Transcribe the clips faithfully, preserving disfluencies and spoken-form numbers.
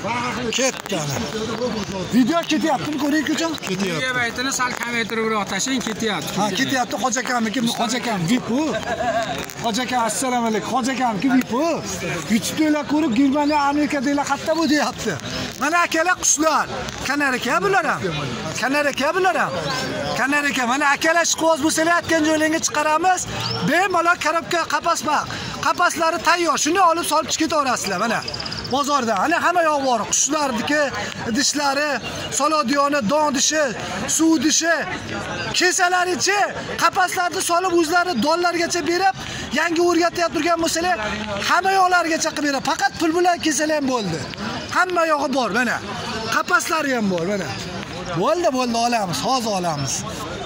Ketdi ana. Video ketyaptimi ko'ring ko'cham? Ketyapti. Video baytini sal kamaytiribroq tashing ketyapti. Ha, ketyapti Hojakamniki, Hojakam V I P. Hojakam assalomu alaykum. Hojakamniki V I P. YouTube'dalar ko'rib Germaniya, Amerikadagilar qatta bu deyapti. Mana akalar qushlar. Kanarika bular ham. Kanarika bular ham. Kanarika mana akalar ishqiboz bo'lsalar aytgan joylarga chiqaramiz. Bemalol karobka qapas baq. Qapaslari tayyor. Shuni olib solib chiqib ketaverasizlar mana. Bozorda ana hamma yoq bor. Qushlarniki idishlari, solodiyoni, don dishi, suv dishi, kesalarichi qapaslarni solib o'zlari dollargacha berib, yangi o'rgatyapti turgan bo'lsalar, hamma yoqlargacha qilib beradi. Faqat pul bilan kesalar ham bo'ldi. Hamma yog'i bor mana. Qapaslari ham bor mana. Bo'ldi, bo'ldi olamiz, hozir olamiz.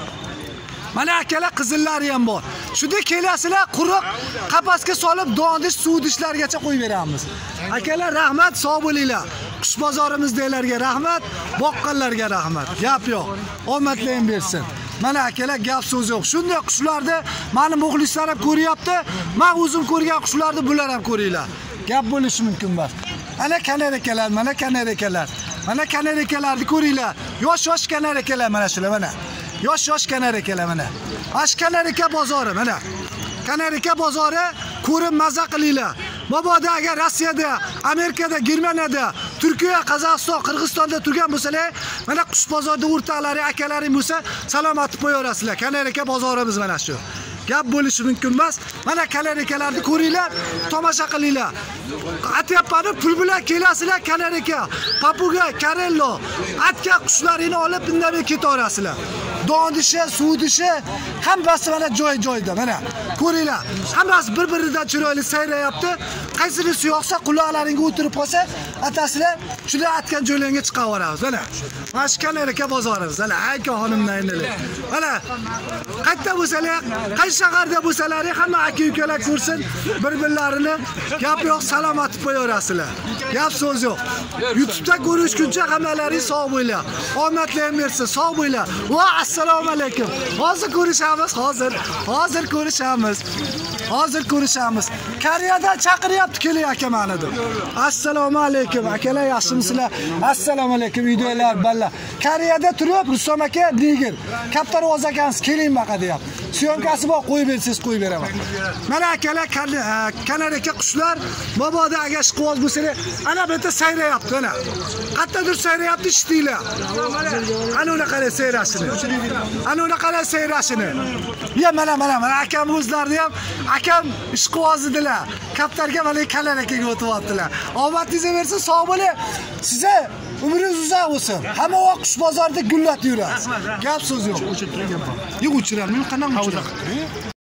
Mana akalar qizillari ham bor. Shunda kelasizlar quruq qapasga solib dondish, suv dishlargacha qo'yib beramiz. Akalar rahmat, sog' bo'linglar. Qush bozorimizdagilarga rahmat, boqqanlarga rahmat. Gap yo'q. Omadlaring bersin. Mana akalar gap so'z yo'q. Shunday qushlarni meni muxlislarim ko'ryapti. Men o'zim ko'rgan qushlarni bular ham ko'ringlar. Gap bo'lishi mumkin emas. Ana kanarikalar, mana kanarikalar. Mana kanarikalarni ko'ringlar. Yosh-yosh kanarikalar mana shular mana. Yosh-yosh kanarikalar mana. Ash kanarika bozori mana. Kanarika bozori ko'rib maza qilinglar. Mabodo agar Rossiyada, Amerikada, Germaniyada, Turkiya, Qozog'iston, Qirg'izistonda turgan bo'lsalar, mana qush bozorida o'rtaqlari, akalaring bo'lsa, salomati qo'yaverasizlar. Kanarika bozorimiz mana shu. Gap bo'lishi mumkin emas. Mana kanarikalarni ko'ringlar, tomosha qilinglar. Atyapani pul bilan kelasizlar kanarika, papuga, karello, atga qushlarini olib indamay ketaverasizlar. Don dishi, suv dishi hammasi mana joy-joyda mana. Ko'ringlar, hammasi bir-biridan chiroyli sayrayapti. Qaysinisi yoqsa quloqlaringga o'tirib qolsa, atasizlar shunday atgan joylarga chiqaveramiz. Mana. Mana shu kanarika bozorimiz. Mana aka xonimlar endi. Mana qayerda bo'lsalar, qaysi shaharda bo'lsalar, hamma aka-ukalar ko'rsin, bir-birlarini gap yo'q, salomat qo'yaverasizlar. Gap so'z yo'q. YouTube'da ko'rishguncha hammalaring sog' bo'linglar. Omadlaring bersin, sog' bo'linglar. Va assalomu alaykum. Hozir ko'rishamiz, hozir. Hozir ko'rishamiz. Hozir ko'rishamiz. Koreyadan chaqiryapti keling aka meni deb. Assalomu alaykum. Akalar yaxshimisizlar? Assalomu alaykum videolar balla. Koreyada turib Rusom aka Nigir. Kaptar ovoz akamiz keling baqa deyapti. Syomkasi bor, qo'yib bersangiz qo'yib beraman. Mana akalar kanarika qushlar, mabodo agar ishqiboz bo'lsalar, ana bu yerda sayrayapti ana. Qayerdadir sayrayapti ishtinglar. Ana uni qarang sayrashini. Ana uni qarang sayrashini. Ya mana mana mana akam o'zlari ham akam ishqiboz edilar. Kaptarga mana kanarikaga o'tyaptilar. Omadingiz bersin, sog' bo'ling. Size umringiz uzoq bo'lsin. Hamma vaqt qush bozorida gullatib yurasiz. Gap so'z yo'q. Yo'q, o'chirarman, qanday o'chirarman?